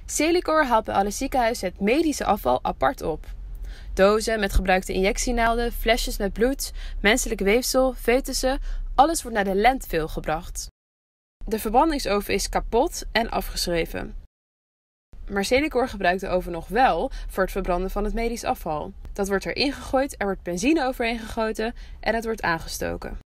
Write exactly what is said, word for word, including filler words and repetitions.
Selikor haalt bij alle ziekenhuizen het medische afval apart op. Dozen met gebruikte injectienaalden, flesjes met bloed, menselijke weefsel, foetussen, alles wordt naar de landfill gebracht. De verbrandingsoven is kapot en afgeschreven. Maar Selikor gebruikt de oven nog wel voor het verbranden van het medisch afval. Dat wordt erin gegooid, er wordt benzine overheen gegoten en het wordt aangestoken.